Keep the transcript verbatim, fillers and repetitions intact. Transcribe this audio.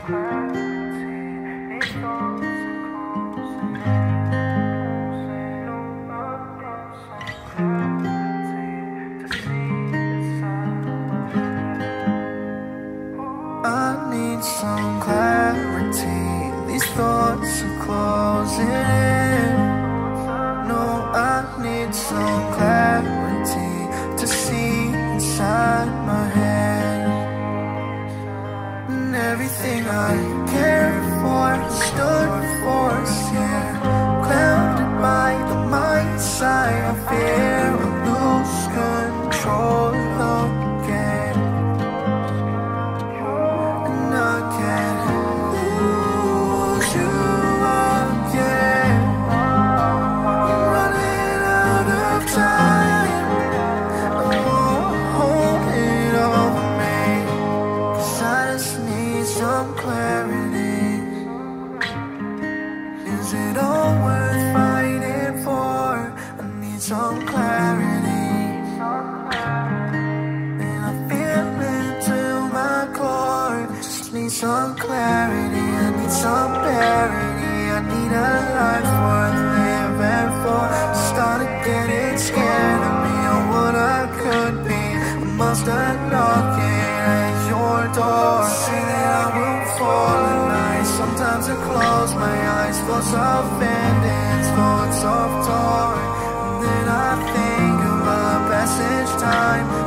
I need some clarity. These thoughts are closing in. No, I need some clarity to see inside my head. And everything I cared for stood for yeah. Clouded by the mind's eye, I fear I'll lose control again. And I can't lose you again. I'm running out of time. I won't hold it over me, 'cause I just need some clarity. Is it all worth fighting for? I need some clarity. And I feel it to my core. Just need some clarity. I need some parity. I need a life worth living for. Started getting scared of me and what I could be. I must have knocking at your door. Say that I will fall at night. Sometimes I close my eyes, thoughts of endings, thoughts of torn. And then I think of our passage time.